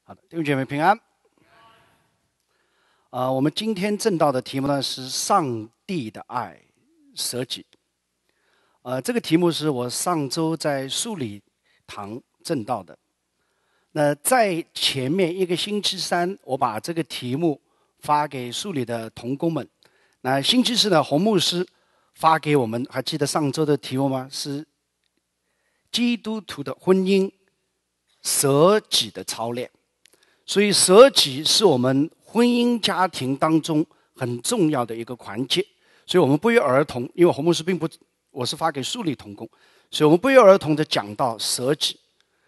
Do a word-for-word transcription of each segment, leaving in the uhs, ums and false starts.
好的，弟兄姐妹平安。啊、呃，我们今天正道的题目呢是上帝的爱舍己。呃，这个题目是我上周在树礼堂正道的。那在前面一个星期三，我把这个题目发给树礼的同工们。那星期四呢，洪牧师发给我们，还记得上周的题目吗？是基督徒的婚姻舍己的操练。所以舍己是我们婚姻家庭当中很重要的一个环节，所以我们不约而同，因为洪牧师并不，我是发给树立同工，所以我们不约而同的讲到舍己。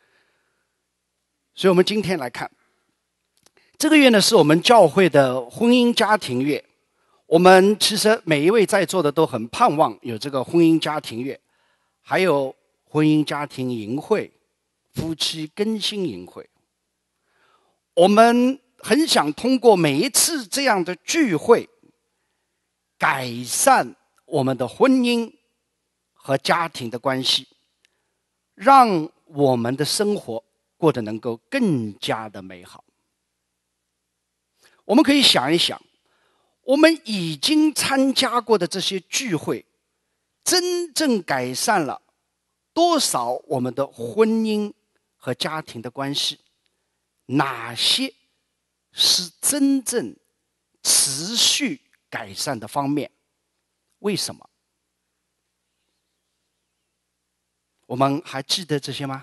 所以我们今天来看，这个月呢是我们教会的婚姻家庭月，我们其实每一位在座的都很盼望有这个婚姻家庭月，还有婚姻家庭营会、夫妻更新营会。我们很想通过每一次这样的聚会，改善我们的婚姻和家庭的关系，让我们的生活过得能够更加的美好。我们可以想一想，我们已经参加过的这些聚会，真正改善了多少我们的婚姻和家庭的关系？哪些是真正持续改善的方面？为什么？我们还记得这些吗？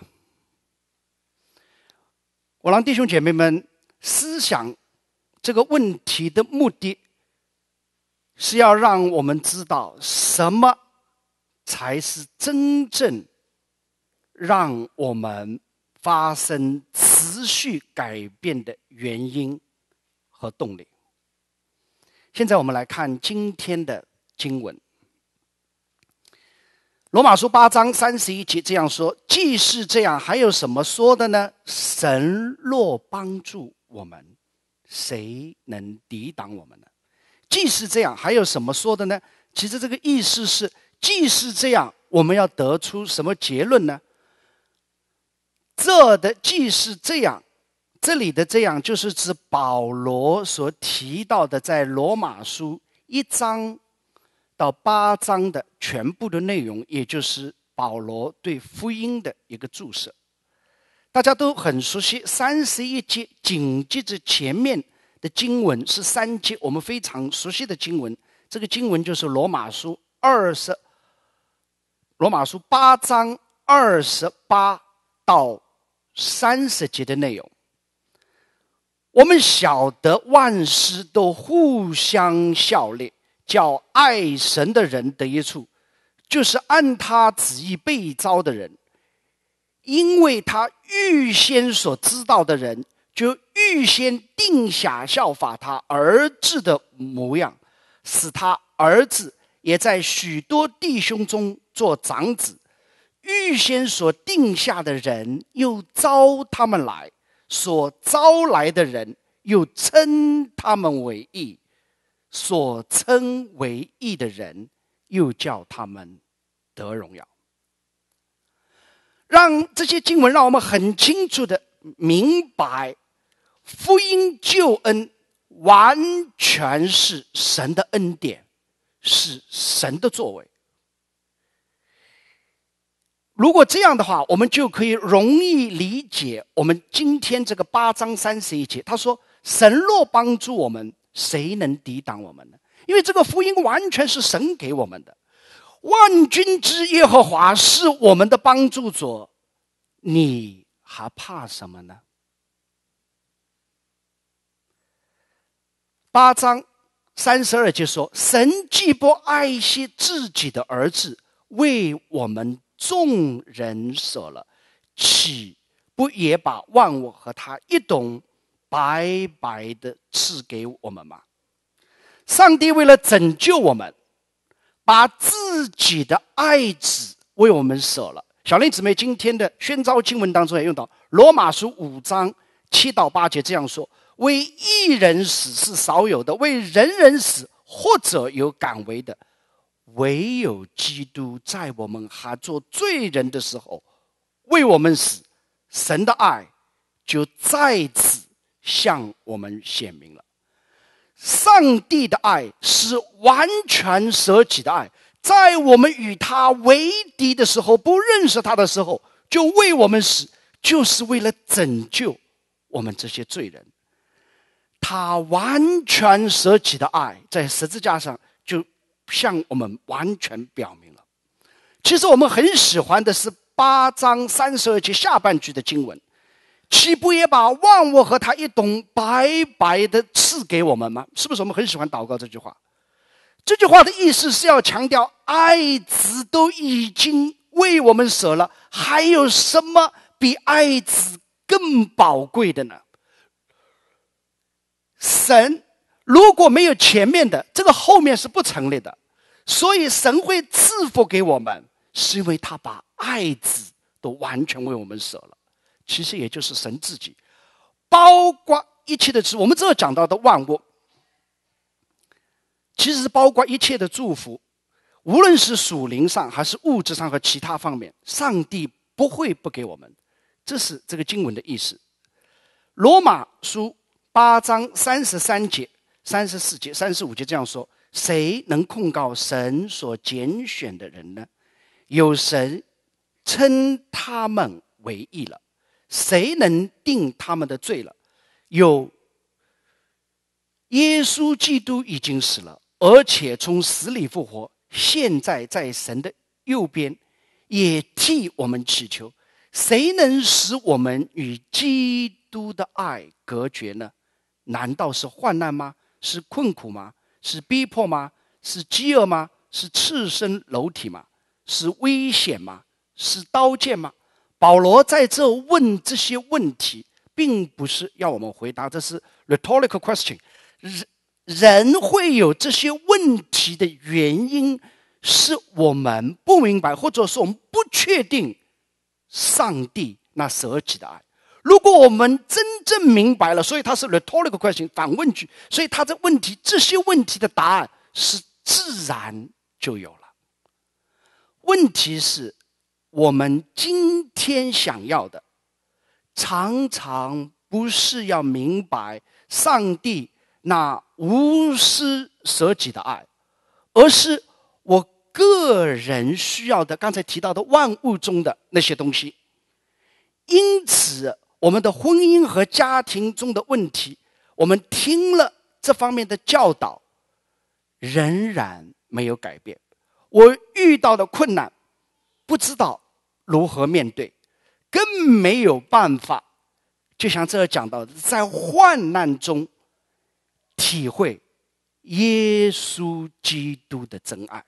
我让弟兄姐妹们思想这个问题的目的，是要让我们知道什么才是真正让我们发生持续改变的原因和动力。现在我们来看今天的经文。罗马书八章三十一节这样说：既是这样，还有什么说的呢？神若帮助我们，谁能抵挡我们呢？既是这样，还有什么说的呢？其实这个意思是，既是这样，我们要得出什么结论呢？这的既是这样，这里的这样就是指保罗所提到的在罗马书一章到八章的全部的内容，也就是保罗对福音的一个注释。大家都很熟悉，三十一节紧接着前面的经文是三节我们非常熟悉的经文，这个经文就是罗马书二十罗马书八章二十八到三十节的内容。我们晓得万事都互相效力，叫爱神的人得益处，就是按他旨意被召的人。因为他预先所知道的人，就预先定下效法他儿子的模样，使他儿子也在许多弟兄中做长子。预先所定下的人，又招他们来；所招来的人，又称他们为义；所称为义的人，又叫他们得荣耀。让这些经文让我们很清楚的明白，福音救恩完全是神的恩典，是神的作为。如果这样的话，我们就可以容易理解我们今天这个八章三十一节，他说神若帮助我们，谁能抵挡我们呢？因为这个福音完全是神给我们的，万军之耶和华是我们的帮助者，你还怕什么呢？八章三十二节说，神既不爱惜自己的儿子，为我们众人舍了，岂不也把万物和他一同白白的赐给我们吗？上帝为了拯救我们，把自己的爱子为我们舍了。小林姊妹今天的宣召经文当中也用到罗马书五章七到八节这样说：为一人死是少有的，为人人死或者有敢为的，唯有基督在我们还做罪人的时候为我们死，神的爱就在此向我们显明了。上帝的爱是完全舍己的爱，在我们与他为敌的时候，不认识他的时候，就为我们死，就是为了拯救我们这些罪人。他完全舍己的爱在十字架上就向我们完全表明了。其实我们很喜欢的是八章三十二节下半句的经文，岂不也把万物和他一同白白的赐给我们吗？是不是我们很喜欢祷告这句话？这句话的意思是要强调，爱子都已经为我们舍了，还有什么比爱子更宝贵的呢？神如果没有前面的，这个后面是不成立的。所以神会赐福给我们，是因为他把爱子都完全为我们舍了。其实也就是神自己，包括一切的事。我们这讲到的万物，其实是包括一切的祝福，无论是属灵上还是物质上和其他方面，上帝不会不给我们。这是这个经文的意思。罗马书八章三十三节、三十四节、三十五节这样说：谁能控告神所拣选的人呢？有神称他们为义了。谁能定他们的罪了？有耶稣基督已经死了，而且从死里复活，现在在神的右边，也替我们祈求。谁能使我们与基督的爱隔绝呢？难道是患难吗？是困苦吗？是逼迫吗？是饥饿吗？是赤身裸体吗？是危险吗？是刀剑吗？保罗在这问这些问题，并不是要我们回答，这是 rhetorical question。 人会有这些问题的原因，是我们不明白，或者说我们不确定上帝那舍己的爱。如果我们真正明白了，所以它是 rhetorical question 反问句，所以它的问题，这些问题的答案是自然就有了。问题是我们今天想要的，常常不是要明白上帝那无私舍己的爱，而是我个人需要的，刚才提到的万物中的那些东西。因此我们的婚姻和家庭中的问题，我们听了这方面的教导，仍然没有改变。我遇到的困难，不知道如何面对，更没有办法，就像这讲到的，在患难中体会耶稣基督的真爱。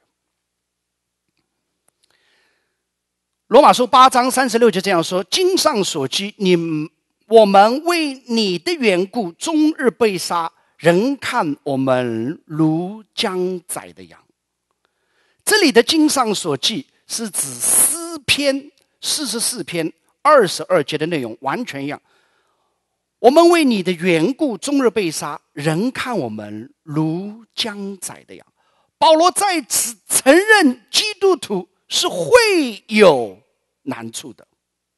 罗马书八章三十六节这样说：经上所记，你我们为你的缘故终日被杀，人看我们如将宰的羊。这里的经上所记是指诗篇四十四篇二十二节的内容，完全一样。我们为你的缘故终日被杀，人看我们如将宰的羊。保罗在此承认基督徒是会有难处的，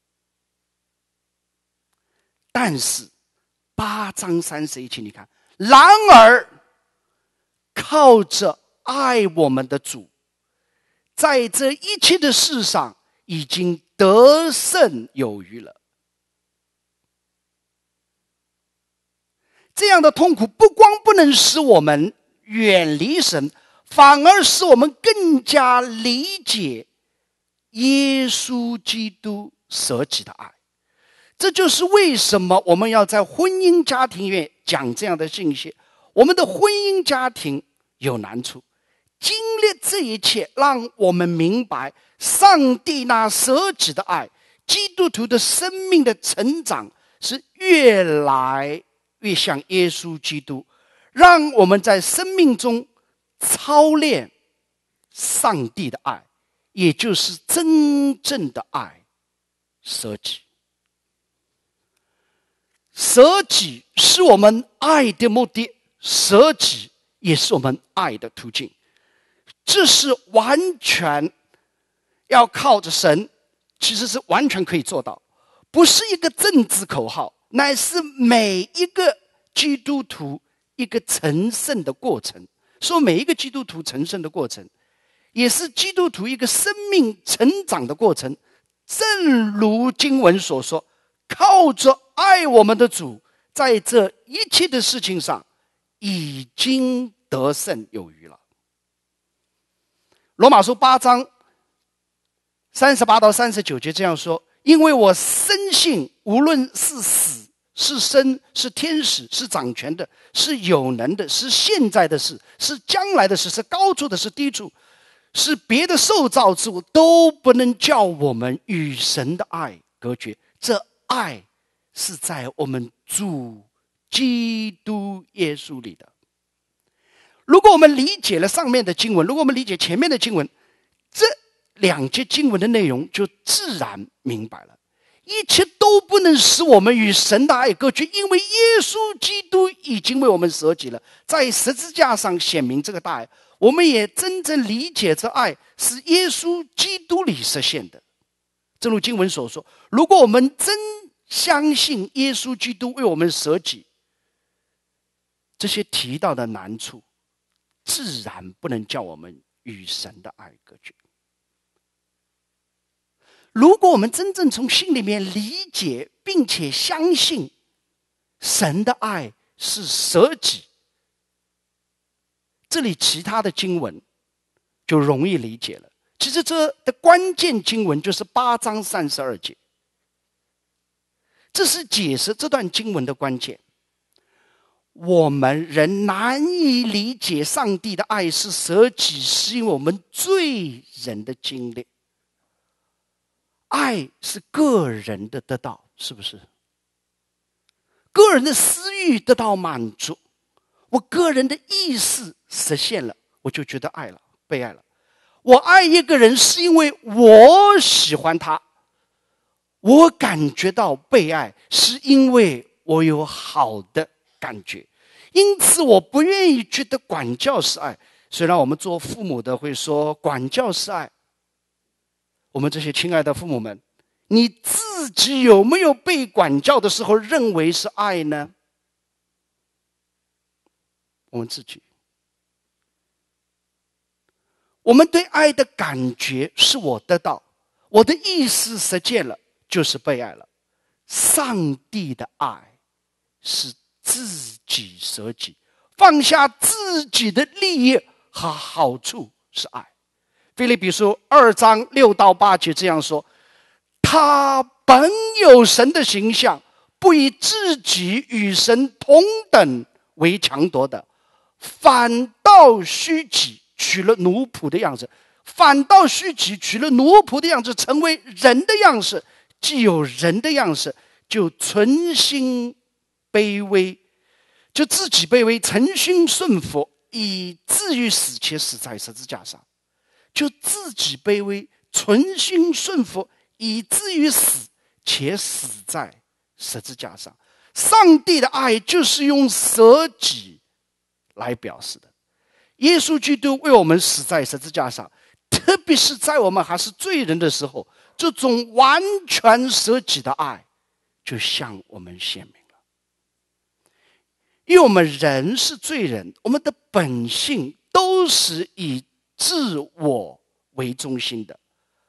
但是八章三十一节你看，然而靠着爱我们的主，在这一切的事上已经得胜有余了。这样的痛苦不光不能使我们远离神，反而使我们更加理解耶稣基督舍己的爱。这就是为什么我们要在婚姻家庭里面讲这样的信息。我们的婚姻家庭有难处，经历这一切，让我们明白上帝那舍己的爱，基督徒的生命的成长是越来越像耶稣基督，让我们在生命中操练上帝的爱，也就是真正的爱，舍己。舍己是我们爱的目的，舍己也是我们爱的途径。这是完全要靠着神，其实是完全可以做到，不是一个政治口号， 乃是每一个基督徒一个成圣的过程。说每一个基督徒成圣的过程，也是基督徒一个生命成长的过程。正如经文所说，靠着爱我们的主，在这一切的事情上已经得胜有余了。罗马书八章三十八到三十九节这样说：因为我深信，无论是死是生，是天使，是掌权的，是有能的，是现在的事，是将来的事，是高处的，是低处，是别的受造之物，都不能叫我们与神的爱隔绝。这爱是在我们主基督耶稣里的。如果我们理解了上面的经文，如果我们理解前面的经文，这两节经文的内容就自然明白了。一切都不能使我们与神的爱隔绝，因为耶稣基督已经为我们舍己了，在十字架上显明这个大爱。我们也真正理解这爱是耶稣基督里实现的。正如经文所说，如果我们真相信耶稣基督为我们舍己，这些提到的难处自然不能叫我们与神的爱隔绝。如果我们真正从心里面理解并且相信神的爱是舍己，这里其他的经文就容易理解了。其实这的关键经文就是八章三十二节，这是解释这段经文的关键。我们人难以理解上帝的爱是舍己，是因为我们罪人的经历。爱是个人的得到，是不是？个人的私欲得到满足，我个人的意识实现了，我就觉得爱了，被爱了。我爱一个人是因为我喜欢他，我感觉到被爱是因为我有好的感觉。因此我不愿意觉得管教是爱。虽然我们做父母的会说管教是爱，我们这些亲爱的父母们，你自己有没有被管教的时候认为是爱呢？我们自己，我们对爱的感觉是我得到，我的意识实践了，就是被爱了。上帝的爱是自己舍己，放下自己的利益和好处是爱。腓立比书二章六到八节这样说：他本有神的形象，不以自己与神同等为强夺的，反倒虚己，取了奴仆的样子，反倒虚己，取了奴仆的样子，成为人的样式。既有人的样式，就存心卑微，就自己卑微，诚心顺服，以至于死，且死在十字架上。就自己卑微，存心顺服，以至于死，且死在十字架上。上帝的爱就是用舍己来表示的。耶稣基督为我们死在十字架上，特别是在我们还是罪人的时候，这种完全舍己的爱就向我们显明了。因为我们人是罪人，我们的本性都是以自我为中心的，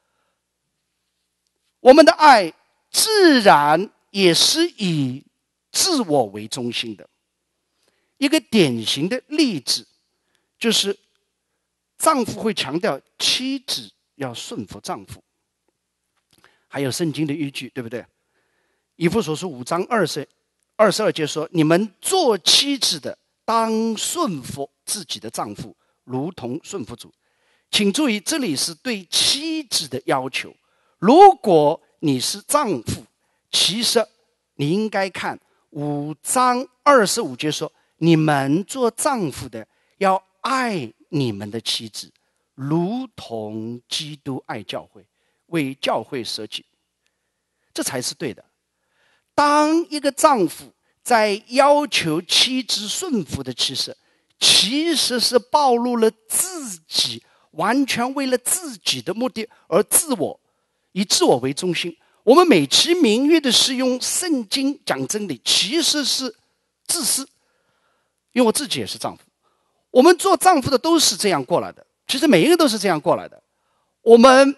我们的爱自然也是以自我为中心的。一个典型的例子就是丈夫会强调妻子要顺服丈夫，还有圣经的依据，对不对？以弗所书五章二十二十二节说：你们做妻子的当顺服自己的丈夫，如同顺服主。请注意，这里是对妻子的要求。如果你是丈夫，其实你应该看五章二十五节说：你们做丈夫的要爱你们的妻子，如同基督爱教会，为教会舍己。这才是对的。当一个丈夫在要求妻子顺服的其实其实是暴露了自己完全为了自己的目的而自我以自我为中心。 我们美其名曰的是用圣经讲真理，其实是自私。因为我自己也是丈夫，我们做丈夫的都是这样过来的，其实每一个都是这样过来的。我们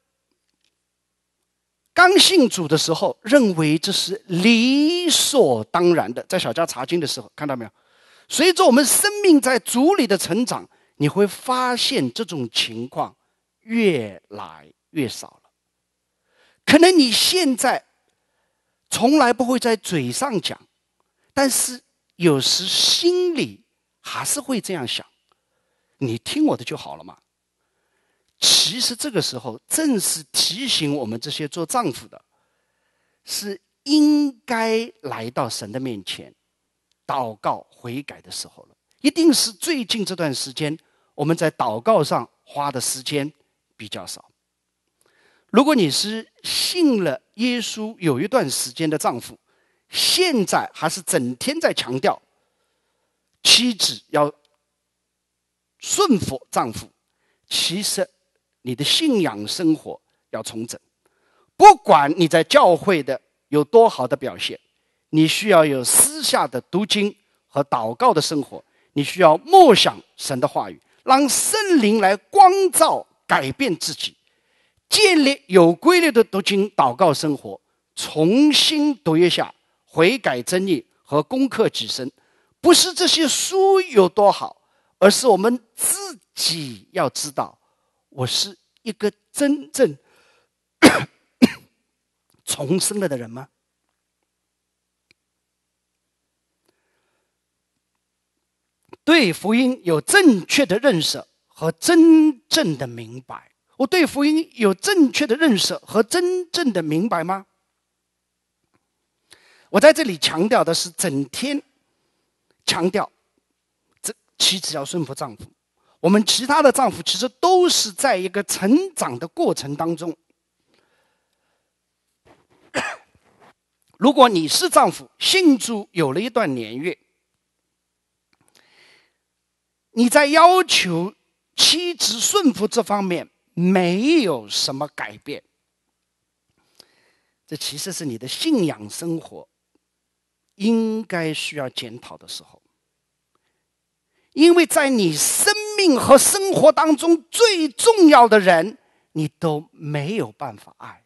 刚信主的时候，认为这是理所当然的，在小家查经的时候，看到没有？随着我们生命在主里的成长，你会发现这种情况越来越少了。可能你现在从来不会在嘴上讲，但是有时心里还是会这样想，你听我的就好了嘛。其实这个时候正是提醒我们这些做丈夫的，是应该来到神的面前祷告悔改的时候了。一定是最近这段时间我们在祷告上花的时间比较少。如果你是信了耶稣有一段时间的丈夫，现在还是整天在强调妻子要顺服丈夫，其实你的信仰生活要重整。不管你在教会的有多好的表现，你需要有私下的读经和祷告的生活，你需要默想神的话语，让圣灵来光照改变自己，建立有规律的读经祷告生活，重新读一下悔改真理和攻克己身。不是这些书有多好，而是我们自己要知道，我是一个真正重生了的人吗？对福音有正确的认识和真正的明白。我对福音有正确的认识和真正的明白吗？我在这里强调的是整天强调这妻子要顺服丈夫，我们其他的丈夫其实都是在一个成长的过程当中。如果你是丈夫，信主有了一段年月，你在要求妻子顺服这方面没有什么改变，这其实是你的信仰生活应该需要检讨的时候。因为在你生命和生活当中最重要的人，你都没有办法爱、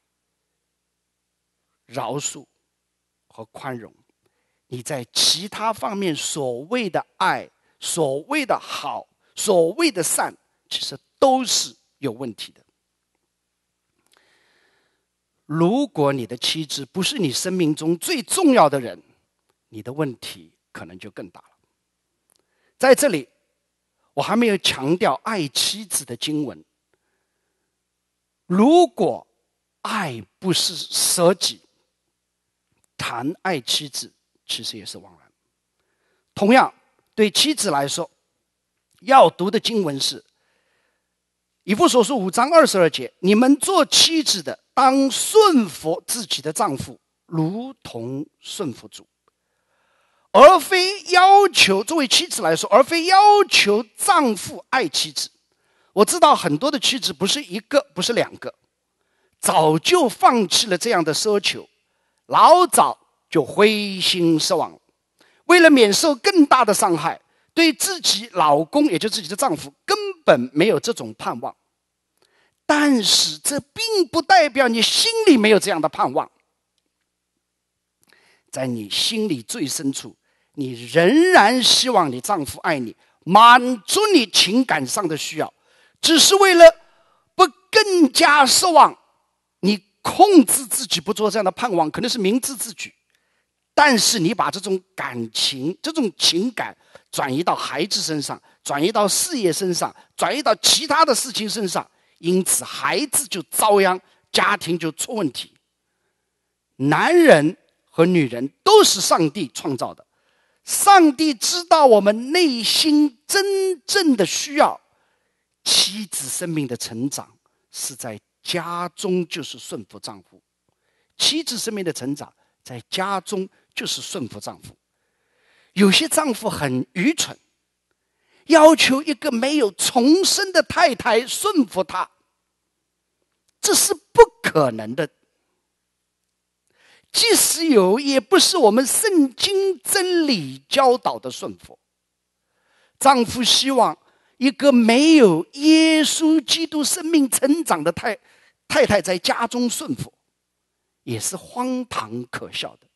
饶恕和宽容。你在其他方面所谓的爱、所谓的好、所谓的善，其实都是有问题的。如果你的妻子不是你生命中最重要的人，你的问题可能就更大了。在这里，我还没有强调爱妻子的经文。如果爱不是舍己，谈爱妻子其实也是枉然。同样，对妻子来说，要读的经文是以弗所书五章二十二节，你们做妻子的当顺服自己的丈夫，如同顺服主。而非要求，作为妻子来说，而非要求丈夫爱妻子。我知道很多的妻子不是一个，不是两个，早就放弃了这样的奢求，老早就灰心失望了。为了免受更大的伤害，对自己老公，也就是自己的丈夫，根本没有这种盼望。但是这并不代表你心里没有这样的盼望，在你心里最深处，你仍然希望你丈夫爱你，满足你情感上的需要，只是为了不更加失望，你控制自己不做这样的盼望，可能是明智之举。但是你把这种感情、这种情感转移到孩子身上，转移到事业身上，转移到其他的事情身上，因此孩子就遭殃，家庭就出问题。男人和女人都是上帝创造的，上帝知道我们内心真正的需要。妻子生命的成长是在家中就是顺服丈夫，妻子生命的成长在家中就是顺服丈夫。有些丈夫很愚蠢，要求一个没有重生的太太顺服他，这是不可能的。 即使有，也不是我们圣经真理教导的顺服。丈夫希望一个没有耶稣基督生命成长的太太太在家中顺服，也是荒唐可笑的。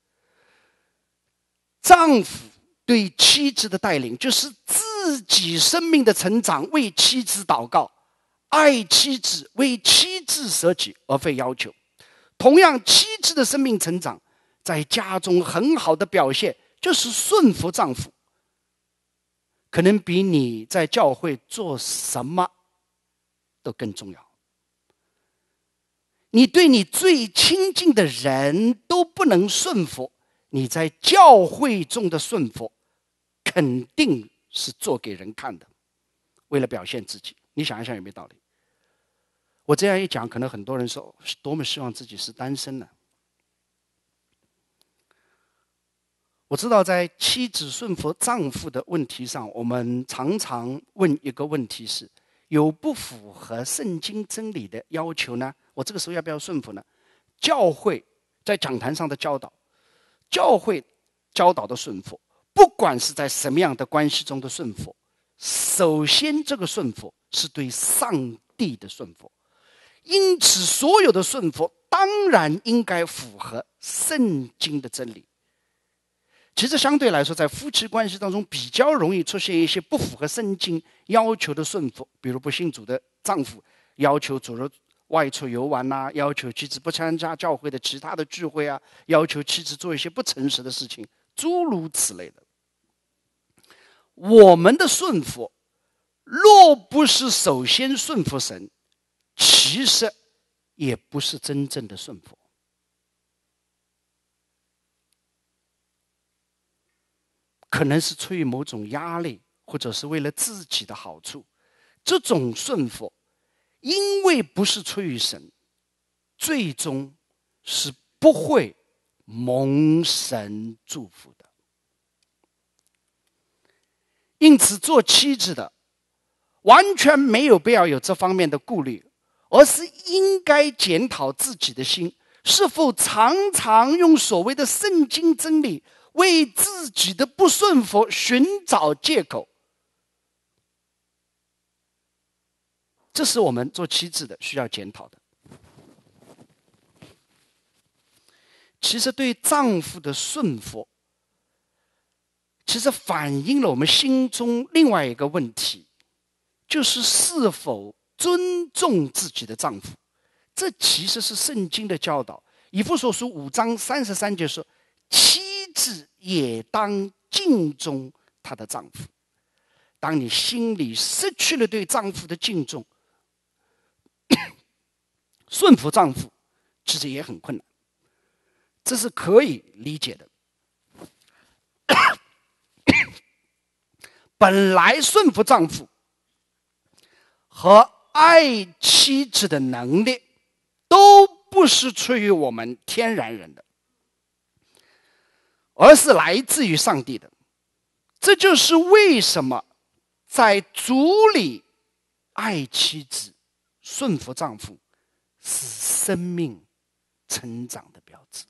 丈夫对妻子的带领，就是自己生命的成长，为妻子祷告，爱妻子，为妻子舍己，而非要求。同样，妻子的生命成长，在家中很好的表现，就是顺服丈夫，可能比你在教会做什么都更重要。你对你最亲近的人都不能顺服，你在教会中的顺服肯定是做给人看的，为了表现自己。你想一想有没有道理？我这样一讲，可能很多人说多么希望自己是单身呢。我知道在妻子顺服丈夫的问题上，我们常常问一个问题是，有不符合圣经真理的要求呢？我这个时候要不要顺服呢？教会在讲坛上的教导，教会教导的顺服，不管是在什么样的关系中的顺服，首先这个顺服是对上帝的顺服。因此所有的顺服当然应该符合圣经的真理。其实相对来说，在夫妻关系当中比较容易出现一些不符合圣经要求的顺服，比如不信主的丈夫要求主日外出游玩啊，要求妻子不参加教会的其他的聚会啊，要求妻子做一些不诚实的事情，诸如此类的。我们的顺服若不是首先顺服神，其实也不是真正的顺服。可能是出于某种压力，或者是为了自己的好处。这种顺服因为不是出于神，最终是不会蒙神祝福的。因此做妻子的完全没有必要有这方面的顾虑，而是应该检讨自己的心，是否常常用所谓的圣经真理为自己的不顺服寻找借口。这是我们做妻子的需要检讨的。其实对丈夫的顺服，其实反映了我们心中另外一个问题，就是是否尊重自己的丈夫。这其实是圣经的教导。以弗所书五章三十三节说，妻子也当敬重她的丈夫。当你心里失去了对丈夫的敬重，顺服丈夫其实也很困难，这是可以理解的。本来顺服丈夫和爱妻子的能力都不是出于我们天然人的，而是来自于上帝的。这就是为什么在主里爱妻子、顺服丈夫是生命成长的标志。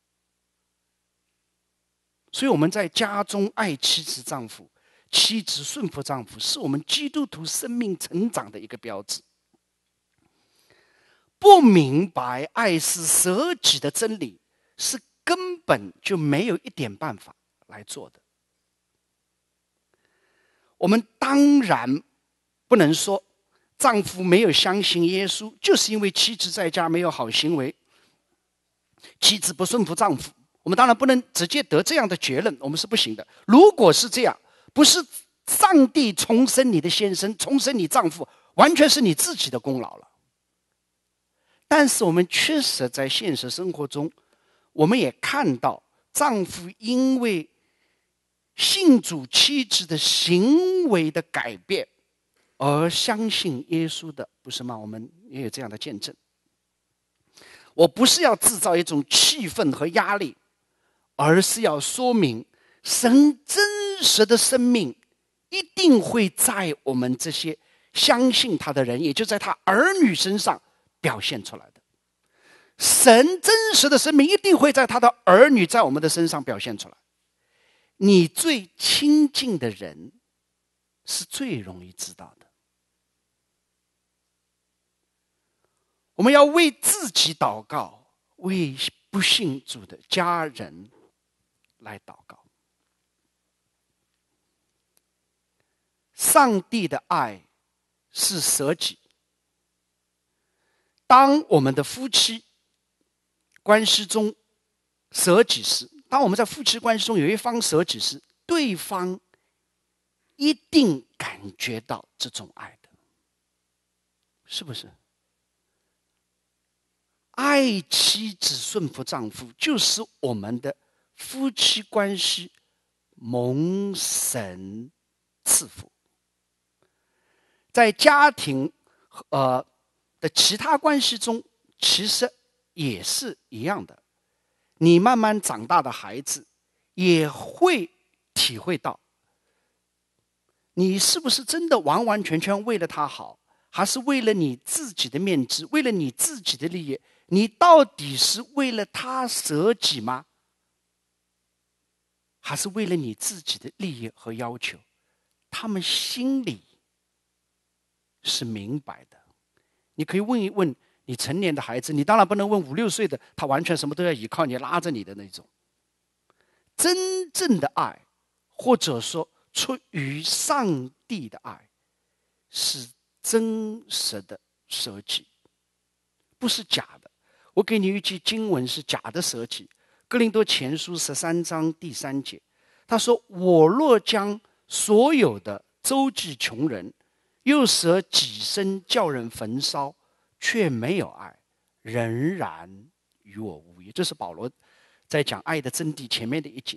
所以我们在家中爱妻子丈夫，妻子顺服丈夫，是我们基督徒生命成长的一个标志。不明白爱是舍己的真理，是根本就没有一点办法来做的。我们当然不能说丈夫没有相信耶稣，就是因为妻子在家没有好行为，妻子不顺服丈夫。我们当然不能直接得这样的结论，我们是不行的。如果是这样，不是上帝重生你的先生，重生你丈夫，完全是你自己的功劳了。但是我们确实在现实生活中，我们也看到丈夫因为信主妻子的行为的改变而相信耶稣的，不是吗？我们也有这样的见证。我不是要制造一种气氛和压力，而是要说明神真实的生命一定会在我们这些相信他的人，也就在他儿女身上表现出来的。 神真实的生命一定会在他的儿女，在我们的身上表现出来。你最亲近的人是最容易知道的。我们要为自己祷告，为不信主的家人来祷告。上帝的爱是舍己。当我们的夫妻关系中舍己时，当我们在夫妻关系中有一方舍己时，对方一定感觉到这种爱的，是不是？爱妻子顺服丈夫，就是我们的夫妻关系蒙神赐福。在家庭呃的其他关系中，其实也是一样的。你慢慢长大的孩子也会体会到，你是不是真的完完全全为了他好，还是为了你自己的面子，为了你自己的利益？你到底是为了他舍己吗？还是为了你自己的利益和要求？他们心里是明白的。你可以问一问你成年的孩子，你当然不能问五六岁的，他完全什么都要依靠你，拉着你的那种。真正的爱，或者说出于上帝的爱，是真实的舍己，不是假的。我给你一句经文是假的舍己，哥林多前书十三章第三节，他说：我若将所有的周济穷人，又舍己身叫人焚烧，却没有爱，仍然与我无益。这是保罗在讲爱的真谛前面的一节。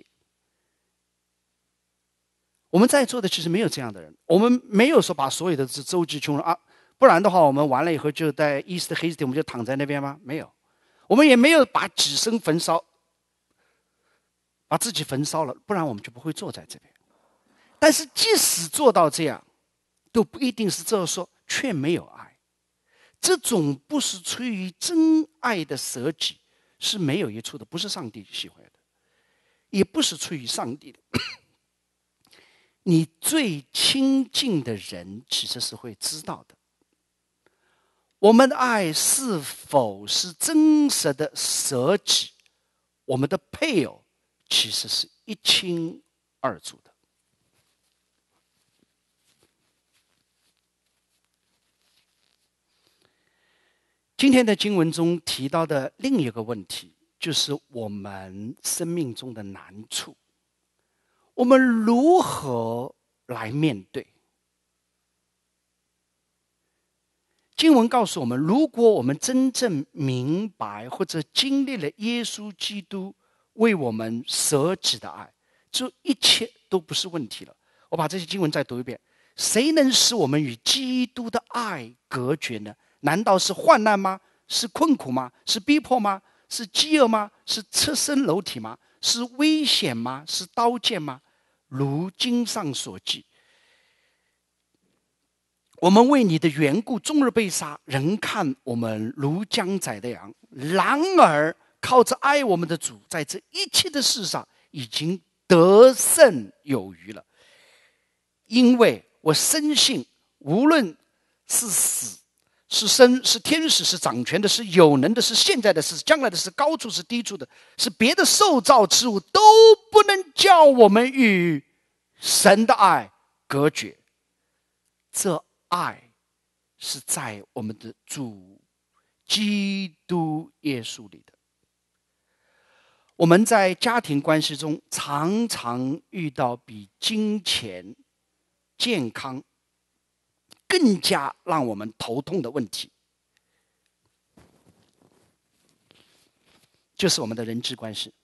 我们在座的其实没有这样的人，我们没有说把所有的周济穷人啊，不然的话我们完了以后就在 East Hasty 我们就躺在那边吗？没有。我们也没有把己身焚烧，把自己焚烧了，不然我们就不会坐在这边。但是即使做到这样，都不一定是这样说，却没有爱。这种不是出于真爱的舍己是没有一处的，不是上帝喜欢的，也不是出于上帝的。你最亲近的人其实是会知道的。我们的爱是否是真实的舍己，我们的配偶其实是一清二楚的。今天的经文中提到的另一个问题，就是我们生命中的难处，我们如何来面对？经文告诉我们，如果我们真正明白或者经历了耶稣基督为我们舍己的爱，这一切都不是问题了。我把这些经文再读一遍。谁能使我们与基督的爱隔绝呢？难道是患难吗？是困苦吗？是逼迫吗？是饥饿吗？是赤身裸体吗？是危险吗？是刀剑吗？如经上所记，我们为你的缘故终日被杀，人看我们如将宰的羊。然而靠着爱我们的主，在这一切的事上已经得胜有余了。因为我深信，无论是死是生，是天使，是掌权的，是有能的，是现在的，是将来的，是高处是低处的，是别的受造之物，都不能叫我们与神的爱隔绝。这爱是在我们的主基督耶稣里的。我们在家庭关系中常常遇到比金钱、健康更加让我们头痛的问题，就是我们的人际关系，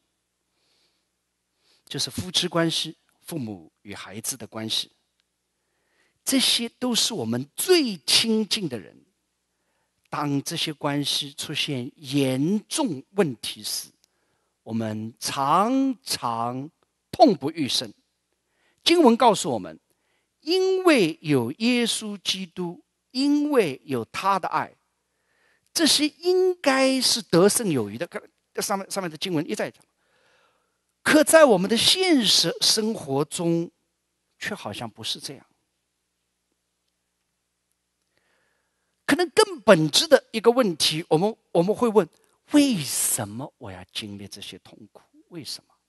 就是夫妻关系、父母与孩子的关系。这些都是我们最亲近的人，当这些关系出现严重问题时，我们常常痛不欲生。经文告诉我们，因为有耶稣基督，因为有他的爱， 这些应该是得胜有余的。上面上面的经文一再讲，可在我们的现实生活中，却好像不是这样。可能更本质的一个问题，我们我们会问：为什么我要经历这些痛苦？为什么？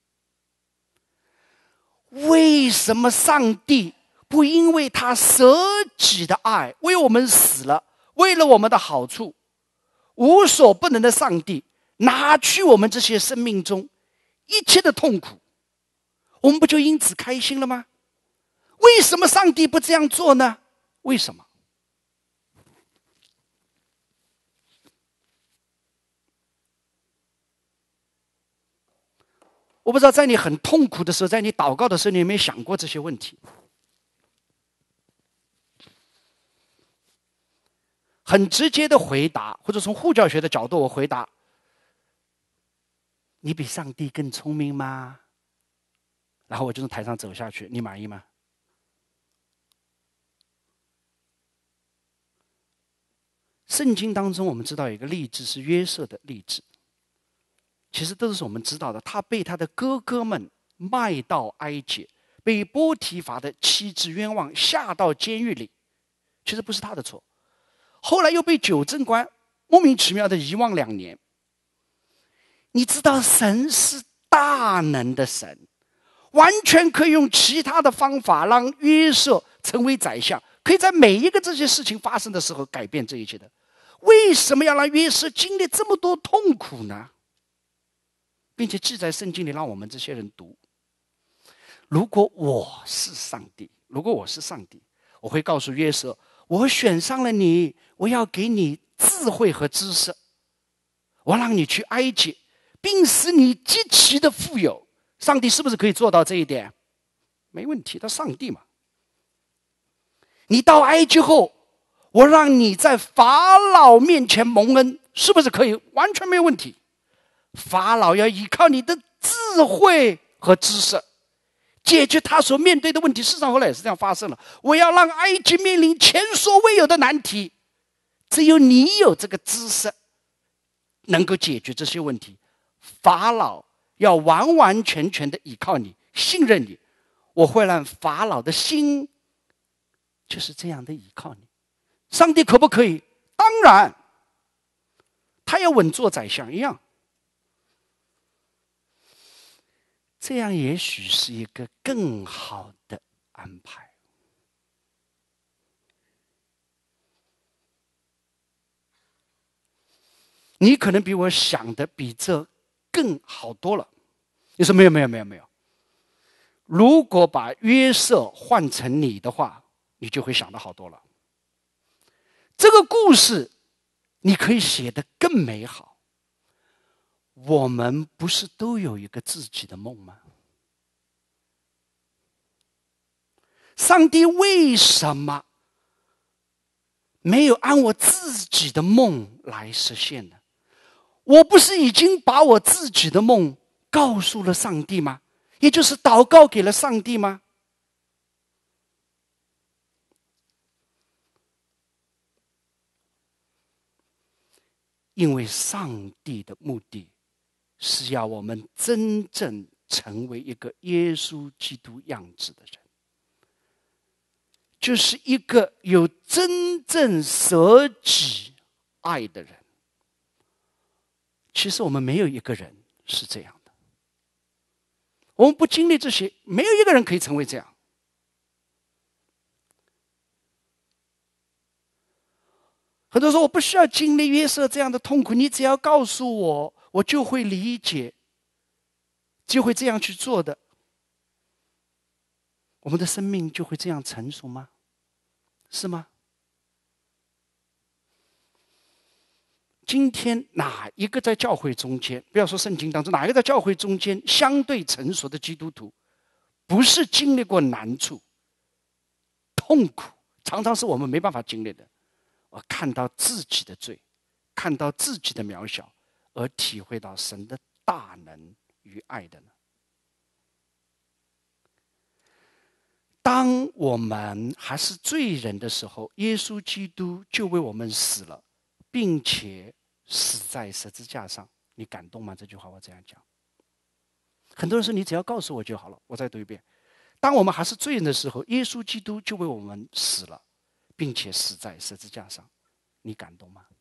为什么上帝不因为他舍己的爱为我们死了，为了我们的好处，无所不能的上帝拿去我们这些生命中一切的痛苦，我们不就因此开心了吗？为什么上帝不这样做呢？为什么？我不知道在你很痛苦的时候，在你祷告的时候，你有没有想过这些问题？很直接的回答，或者从护教学的角度我回答：你比上帝更聪明吗？然后我就从台上走下去，你满意吗？圣经当中我们知道有一个例子是约瑟的例子，其实都是我们知道的。他被他的哥哥们卖到埃及，被波提乏的妻子冤枉，下到监狱里，其实不是他的错。后来又被九正官莫名其妙的遗忘两年。你知道神是大能的神，完全可以用其他的方法让约瑟成为宰相，可以在每一个这些事情发生的时候改变这一切的。为什么要让约瑟经历这么多痛苦呢？并且记在圣经里让我们这些人读。如果我是上帝，如果我是上帝，我会告诉约瑟，我选上了你，我要给你智慧和知识，我让你去埃及，并使你极其的富有。上帝是不是可以做到这一点？没问题，他上帝嘛。你到埃及后，我让你在法老面前蒙恩，是不是可以？完全没有问题。法老要依靠你的智慧和知识解决他所面对的问题。事实上后来也是这样发生了。我要让埃及面临前所未有的难题，只有你有这个知识能够解决这些问题。法老要完完全全的依靠你，信任你，我会让法老的心就是这样的依靠你。上帝可不可以？当然，他要稳坐宰相一样。这样也许是一个更好的安排。你可能比我想的比这更好多了。你说没有没有没有没有。如果把约瑟换成你的话，你就会想得好多了。这个故事你可以写得更美好。我们不是都有一个自己的梦吗？上帝为什么没有按我自己的梦来实现呢？我不是已经把我自己的梦告诉了上帝吗？也就是祷告给了上帝吗？因为上帝的目的是要我们真正成为一个耶稣基督样子的人，就是一个有真正舍己爱的人。其实我们没有一个人是这样的，我们不经历这些，没有一个人可以成为这样。很多人说我不需要经历约瑟这样的痛苦，你只要告诉我，我就会理解，就会这样去做的。我们的生命就会这样成熟吗？是吗？今天哪一个在教会中间，不要说圣经当中，哪一个在教会中间相对成熟的基督徒，不是经历过难处、痛苦，常常是我们没办法经历的。我看到自己的罪，看到自己的渺小，而体会到神的大能与爱的呢？当我们还是罪人的时候，耶稣基督就为我们死了， 并且死在十字架上。你感动吗？这句话我这样讲。很多人说你只要告诉我就好了。我再读一遍：当我们还是罪人的时候，耶稣基督就为我们死了，并且死在十字架上。你感动吗？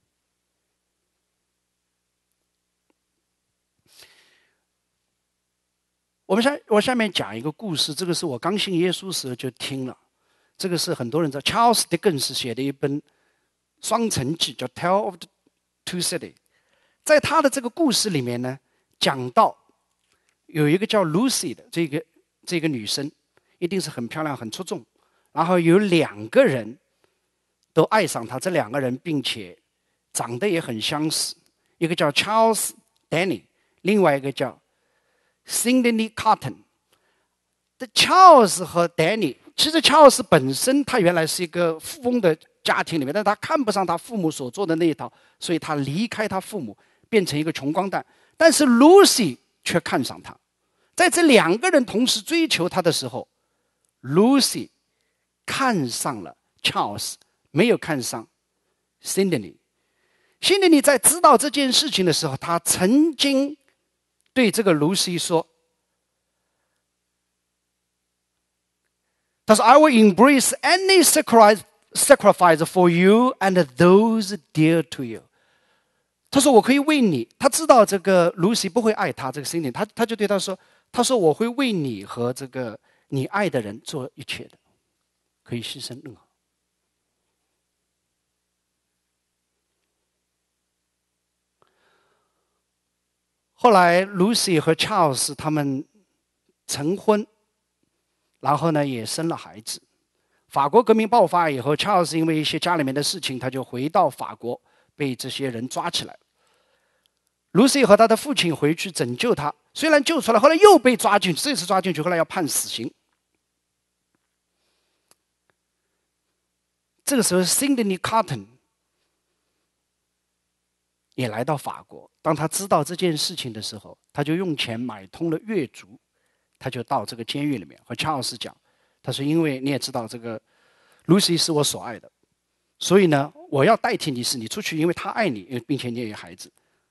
我们下我下面讲一个故事，这个是我刚信耶稣时候就听了。这个是很多人知道 ，Charles Dickens 写的一本双城记，叫《Tale of the Two Cities》。在他的这个故事里面呢，讲到有一个叫 Lucy 的这个这个女生，一定是很漂亮、很出众。然后有两个人都爱上她，这两个人并且长得也很相似，一个叫 Charles Denny， 另外一个叫 Sydney Carton。这 Charles 和 Denny， 其实 Charles 本身他原来是一个富翁的家庭里面，但他看不上他父母所做的那一套，所以他离开他父母，变成一个穷光蛋。但是 Lucy 却看上他。在这两个人同时追求他的时候， Lucy 看上了 Charles， 没有看上 Sydney。Sydney 在知道这件事情的时候，他曾经对这个 Lucy 说，他说 I will embrace any sacrifice sacrifice for you and those dear to you。 他说我可以为你，他知道这个 Lucy 不会爱他这个 Sydney， 他他就对他说，他说我会为你和这个你爱的人做一切的，可以牺牲任何。后来 Lucy 和 Charles 他们成婚，然后呢也生了孩子。法国革命爆发以后， Charles 因为一些家里面的事情，他就回到法国，被这些人抓起来。Lucy 和他的父亲回去拯救他，虽然救出来，后来又被抓进去，这次抓进去，后来要判死刑。这个时候 Sydney Carton 也来到法国，当他知道这件事情的时候，他就用钱买通了狱卒，他就到这个监狱里面和 Charles 讲，他说因为你也知道这个 Lucy 是我所爱的，所以呢我要代替你死，你出去，因为他爱你，并且你也有孩子。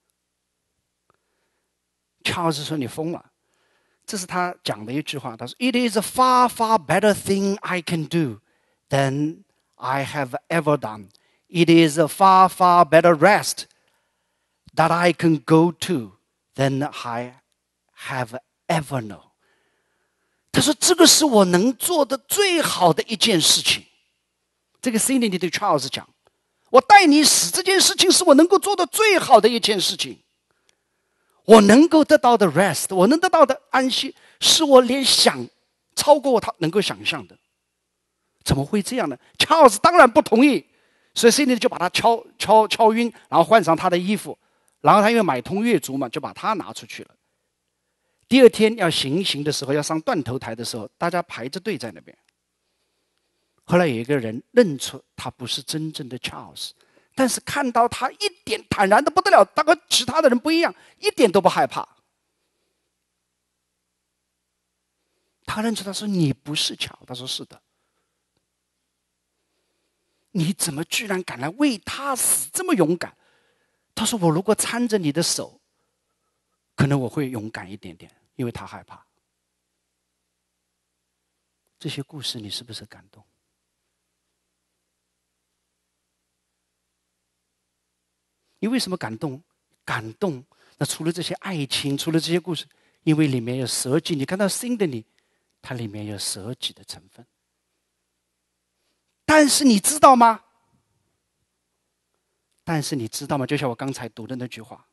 Charles 说你疯了，这是他讲的一句话，他说 It is a far far better thing I can do than I have ever done. It is a far far better rest that I can go to than I have ever known. 他说这个是我能做的最好的一件事情。这个 Sydney 对 Charles 讲，我带你死这件事情是我能够做的最好的一件事情。我能够得到的 rest， 我能得到的安息，是我连想超过他能够想象的。怎么会这样呢？ Charles 当然不同意，所以 Sydney 就把他敲敲敲晕，然后换上他的衣服，然后他因为买通狱卒嘛，就把他拿出去了。第二天要行刑的时候，要上断头台的时候，大家排着队在那边。后来有一个人认出他不是真正的 Charles， 但是看到他一点坦然的不得了，他和其他的人不一样，一点都不害怕。他认出他说你不是乔，他说是的。你怎么居然敢来为他死，这么勇敢？他说我如果搀着你的手，可能我会勇敢一点点，因为他害怕。这些故事你是不是感动？你为什么感动？感动，那除了这些爱情，除了这些故事，因为里面有舍己。你看到新的你，它里面有舍己的成分。但是你知道吗？但是你知道吗？就像我刚才读的那句话，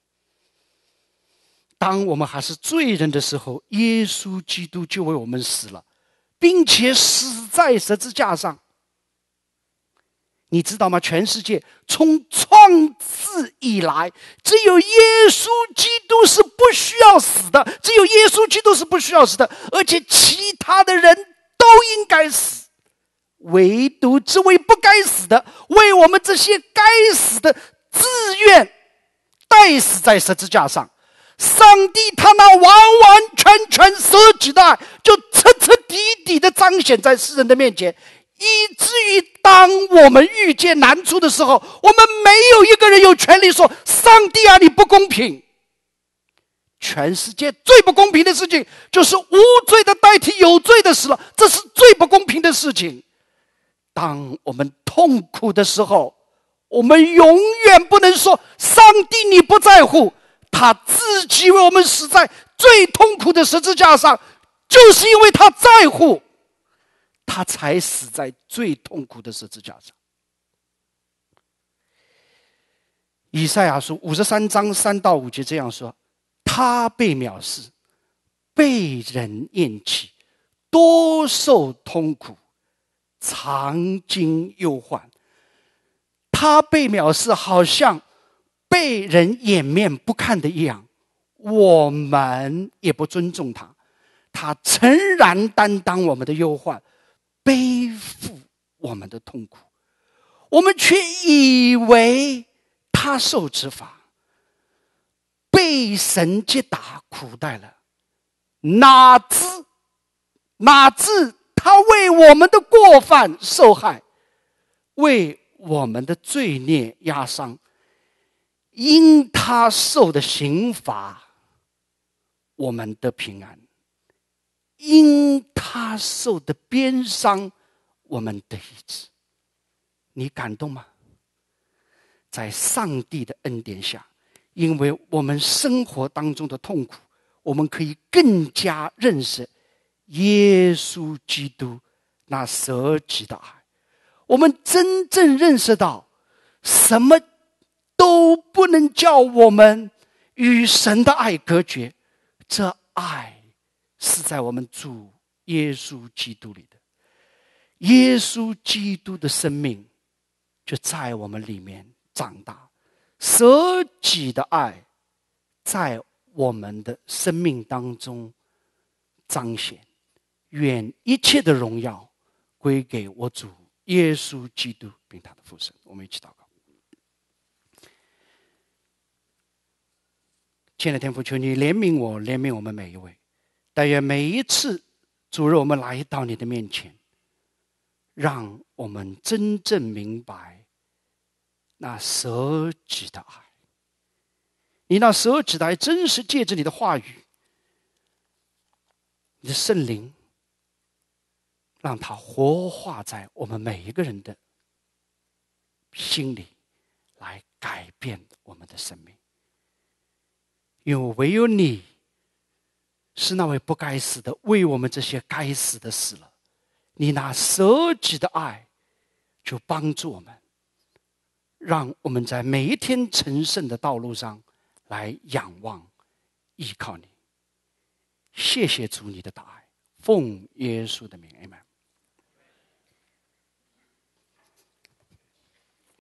当我们还是罪人的时候，耶稣基督就为我们死了，并且死在十字架上。你知道吗？全世界从创世以来，只有耶稣基督是不需要死的，只有耶稣基督是不需要死的，而且其他的人都应该死，唯独这位不该死的，为我们这些该死的自愿代死在十字架上。上帝他那完完全全舍己的爱，就彻彻底底的彰显在世人的面前。 以至于当我们遇见难处的时候，我们没有一个人有权利说：“上帝啊，你不公平。”全世界最不公平的事情，就是无罪的代替有罪的死了，这是最不公平的事情。当我们痛苦的时候，我们永远不能说：“上帝你不在乎。”他自己为我们死在最痛苦的十字架上，就是因为他在乎，他才死在最痛苦的十字架上。以赛亚书五十三章三到五节这样说：他被藐视，被人厌弃，多受痛苦，常经忧患。他被藐视，好像被人掩面不看的一样，我们也不尊重他。他诚然担当我们的忧患，背负我们的痛苦，我们却以为他受惩罚，被神击打苦待了。哪知哪知他为我们的过犯受害，为我们的罪孽压伤。因他受的刑罚，我们得平安；因他受的鞭伤，我们得医治。你感动吗？在上帝的恩典下，因为我们生活当中的痛苦，我们可以更加认识耶稣基督那舍己的爱。我们真正认识到，什么都不能叫我们与神的爱隔绝，这爱是在我们主耶稣基督里的。耶稣基督的生命就在我们里面长大，舍己的爱在我们的生命当中彰显。愿一切的荣耀归给我主耶稣基督并他的父神。我们一起祷告。亲爱的天父，求你怜悯我，怜悯我们每一位。但愿每一次主日我们来到你的面前，让我们真正明白那舍己的爱。你那舍己的爱真是借着你的话语，你的圣灵，让它活化在我们每一个人的心里，来改变我们的生命。因为唯有你是那位不该死的，为我们这些该死的死了。你那舍己的爱就帮助我们，让我们在每一天成圣的道路上来仰望依靠你。谢谢主你的大爱，奉耶稣的名，阿们。